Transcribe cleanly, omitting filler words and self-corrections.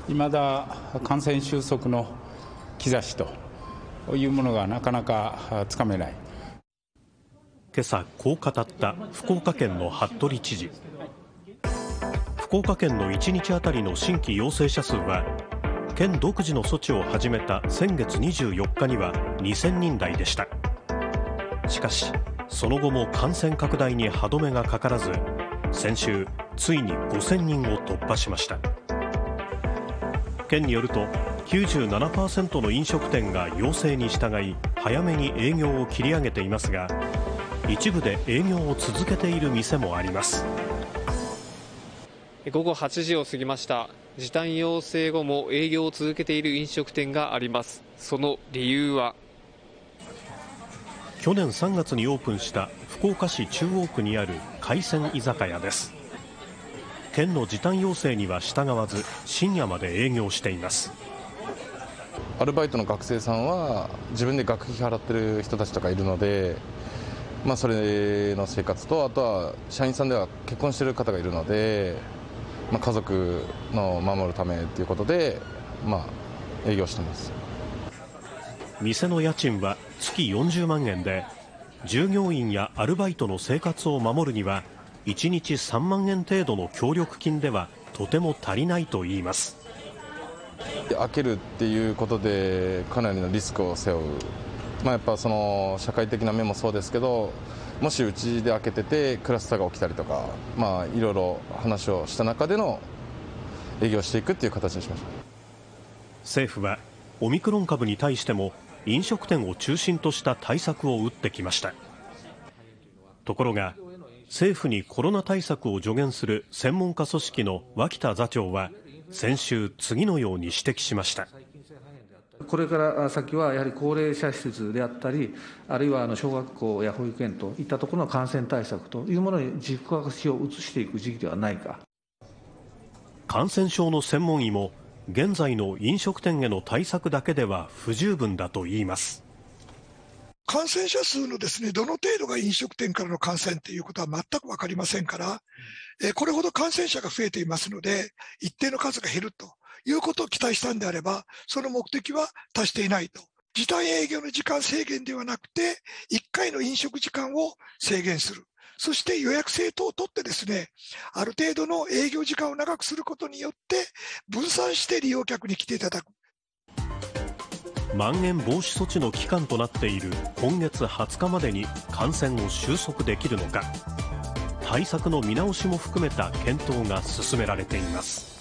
未だ感染収束の兆しというものがなかなかつかめない。 今朝こう語った福岡県の服部知事。福岡県の1日あたりの新規陽性者数は県独自の措置を始めた先月24日には2000人台でした。しかしその後も感染拡大に歯止めがかからず、先週ついに5000人を突破しました。県によると 97% の飲食店が要請に従い早めに営業を切り上げていますが、一部で営業を続けている店もあります。 午後8時を過ぎました。時短要請後も営業を続けている飲食店があります。その理由は、 去年3月にオープンした福岡市中央区にある海鮮居酒屋です。県の時短要請には従わず深夜まで営業しています。 アルバイトの学生さんは自分で学費払ってる人たちとかいるので、それの生活と、あとは社員さんでは結婚している方がいるので、家族の守るためということで、営業しています。 店の家賃は月40万円で、従業員やアルバイトの生活を守るには1日3万円程度の協力金ではとても足りないといいます。 開けるっていうことでかなりのリスクを背負う、やっぱその社会的な面もそうですけど、もしうちで開けててクラスターが起きたりとか、いろいろ話をした中での営業していくっていう形にしました。 政府はオミクロン株に対しても飲食店を中心とした対策を打ってきました。ところが政府にコロナ対策を助言する専門家組織の脇田座長は先週次のように指摘しました。 これから先はやはり高齢者施設であったり、あるいは小学校や保育園といったところの感染対策というものに軸足を移していく時期ではないか。 感染症の専門医も現在の飲食店への対策だけでは不十分だと言います。 感染者数のですね、どの程度が飲食店からの感染ということは全く分かりませんから、これほど感染者が増えていますので、一定の数が減るということを期待したんであれば、その目的は達していないと。時短営業の時間制限ではなくて、1回の飲食時間を制限する。そして予約制等を取ってですね、ある程度の営業時間を長くすることによって、分散して利用客に来ていただく。 まん延防止措置の期間となっている今月20日までに感染を収束できるのか、対策の見直しも含めた検討が進められています。